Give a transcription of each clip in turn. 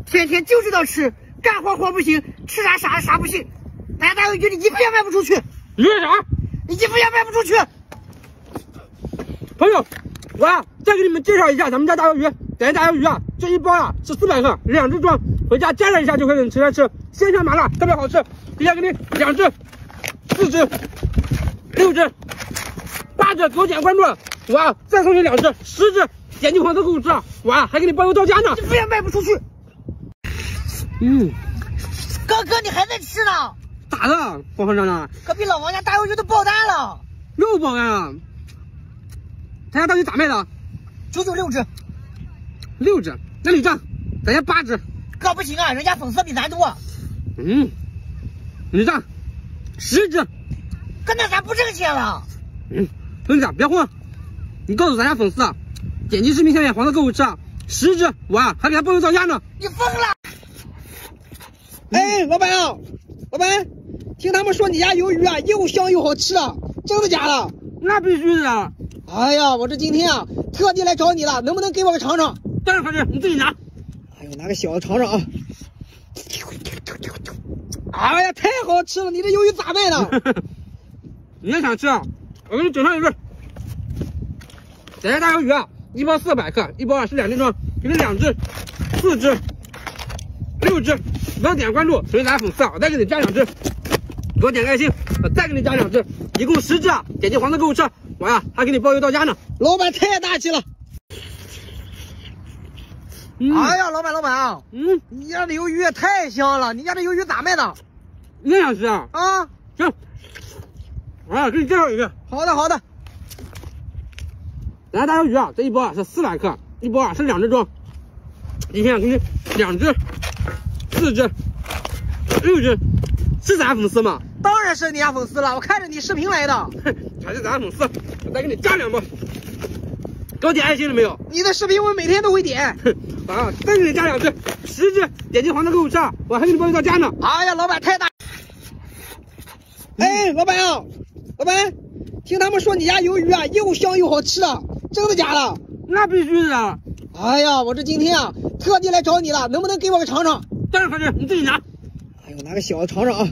天天就知道吃，干活活不行，吃啥不行。咱大邮局的衣服也卖不出去， 你说啥？ 衣服也卖不出去。 朋友，我再给你们介绍一下咱们家大鱿鱼。咱大鱿鱼这一包是400克，2只装，回家加热一下就可以吃吃，鲜香麻辣，特别好吃。底下给你2只、4只、6只、8只，给我点关注，我再送你2只、10只，点击黄色购物车，我还给你包邮到家呢。 衣服也卖不出去。哥，你还在吃呢？ 咋的，黄厂长？ 隔壁老王家大鱿鱼都爆单了， 又爆单了？他家到底咋卖的 ？996只 ，6只，那你账，咱家8只。 哥不行啊，人家粉丝比咱多。 你账10只。 哥，那咱不挣钱了。 村长别慌，你告诉咱家粉丝点击视频下面黄色购物车，10只，我还给他包邮到家呢。 你疯了？ 哎，老板听他们说你家鱿鱼又香又好吃的，真的假的？ 那必须的。 哎呀，我这今天特地来找你了，能不能给我个尝尝？ 当然可以，你自己拿。 哎呦，拿个小的尝尝啊！哎呀，太好吃了！你这鱿鱼咋卖的？ 你要想吃我给你整上一份。咱家大鱿鱼一包400克，一包是2斤装，给你2只、4只、6只，不要点关注，成为咱家粉丝我再给你加2只，给我点个爱心，我再给你加2只，一共10只点击黄色购物车，我还给你包邮到家呢。 老板太大气了。哎呀，老板你家的鱿鱼也太香了，你家的鱿鱼咋卖的？ 你也想吃啊？行，我给你介绍一个。 好的。 咱家大鱿鱼这一包是400克，一包是2只装，今天给你2只、4只、6只，是咱家粉丝吗？ 当然是你家粉丝了，我看着你视频来的。 还是咱家粉丝，我再给你加2包，给我点爱心了没有？ 你的视频我每天都会点。 再给你加2只、10只，点击黄色购物车，我还给你包邮到家呢。 哎呀，老板太大。哎，老板听他们说你家鱿鱼又香又好吃的，真的假的？ 那必须的。 哎呀，我这今天特地来找你了，能不能给我个尝尝？ 当然可以，你自己拿。 哎呦，拿个小的尝尝啊！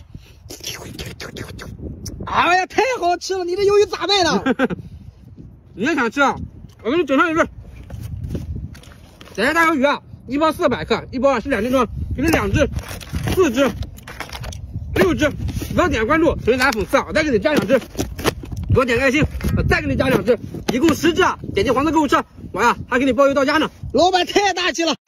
哎呀，太好吃了！你这鱿鱼咋卖的？ 你要想吃我给你整上一份。咱家大鱿鱼一包400克，一包是2斤装，给你2只、4只、6只，不要点关注，成为咱家粉丝我再给你加2只，给我点个爱心，我再给你加2只，一共10只点击黄色购物车，我还给你包邮到家呢。 老板太大气了。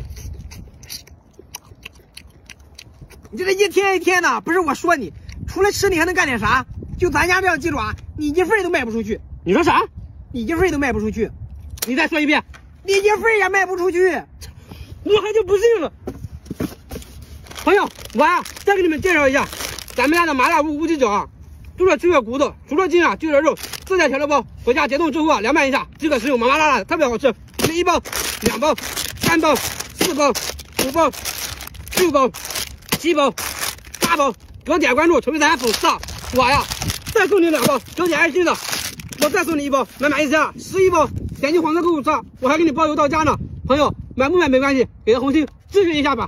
你这一天一天的，不是我说你，除了吃你还能干点啥？就咱家这样记住你一份都卖不出去。 你说啥？ 你一份都卖不出去。 你再说一遍。 你一份也卖不出去， 我还就不信了。朋友，我再给你们介绍一下咱们家的麻辣无鸡脚猪了去了骨头，除了筋就了肉，自带调料包，回家解冻之后凉拌一下，即可食用，麻麻辣辣的，特别好吃。这1包、2包、3包、4包、5包、6包、7包、8包，给我点关注，成为咱家粉丝我再送你2包，给我点爱心的，我再送你1包，买一箱11包。点击黄色购物车，我还给你包邮到家呢。朋友，买不买没关系，给个红心支持一下吧。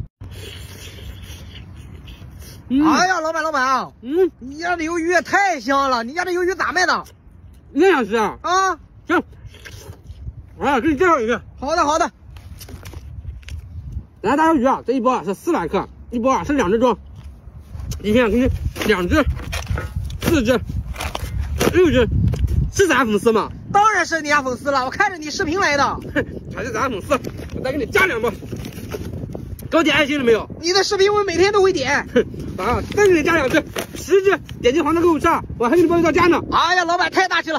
哎呀，老板你家的鱿鱼也太香了，你家的鱿鱼咋卖的？ 你也想吃行，我给你介绍一个。 好的。 咱家大鱿鱼这一包是400克，一包是2只装，今天给你2只、4只、6只，是咱家粉丝吗？ 当然是你家粉丝了，我看着你视频来的。 还是咱家粉丝，我再给你加2包，给我点爱心了没有？ 你的视频我每天都会点。 再给你加2只、10只，点击黄色购物车，我还给你包邮到家呢。 哎呀，老板太大气了。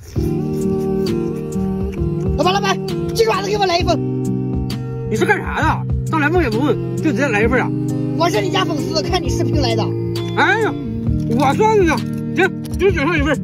老板，鸡爪子给我来1份。 你是干啥的？上来问也不问，就直接来1份我是你家粉丝，看你视频来的。 哎呀，我说你呢，行，就整上1份。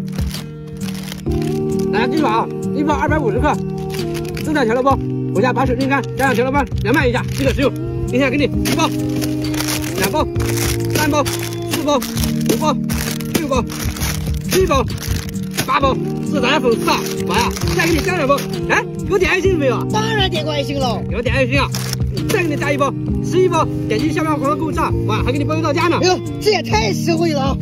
来，记住1包250克，自带调料包，回家把水沥干，加上调料包凉拌一下，即可食用。今天给你1包、2包、3包、4包、5包、6包、7包、8包，是咱家粉丝我再给你加2包。给我点爱心没有？ 当然点过爱心了。 给我点爱心再给你加一包，11包，点击下面黄色购物车，哇，还给你包邮到家呢。 哎呦，这也太实惠了啊！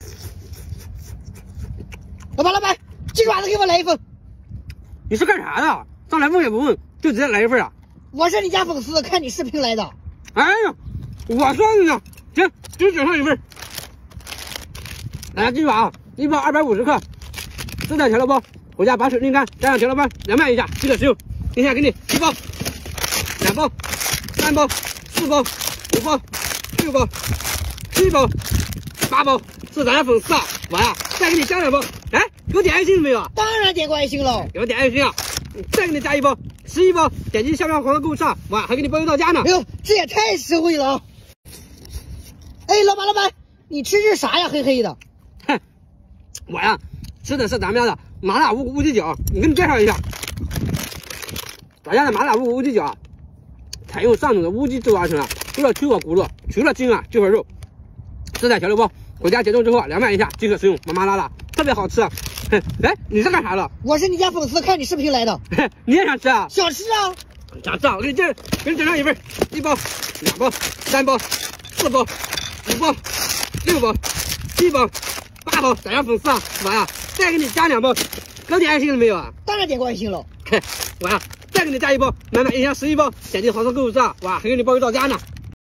老板，鸡爪子给我来一份。 你是干啥的？上来问也不问，就直接来一份啊？ 我是你家粉丝，看你视频来的。 哎呀，我说你呢，行，就整上一份。大家记住啊，一包250克，自带调料包，回家把水沥干，加上调料包凉拌一下，即可食用。今天给你1包、2包、3包、4包、5包、6包、7包、8包，是咱家粉丝啊！我呀，再给你加2包。哎，有点爱心没有？ 当然点过爱心了。 有点爱心啊！再给你加1包，11包，点击下面黄色购物车，哇，还给你包邮到家呢。 哎呦，这也太实惠了啊！哎，老板，你吃是啥呀？黑黑的。 哼，我呀，吃的是咱们家的麻辣乌鸡脚，我给你介绍一下。咱家的麻辣乌鸡脚啊，采用上等的乌鸡制作而成啊，除了去过骨肉，除了筋啊，这块肉，自带调料包，回家解冻之后凉拌一下即可食用，麻辣，特别好吃啊！哎，你是干啥的？ 我是你家粉丝，看你视频来的。 你也想吃啊？ 想吃啊！ 想吃啊！我给你整上一份，1包、2包、3包、4包、5包、6包、7包、8包，咱家粉丝啊！我呀，再给你加2包，有点爱心了没有啊？ 当然点过爱心了。 我呀，再给你加1包，满1箱11包，点击黄色购物车，哇，还给你包邮到家呢。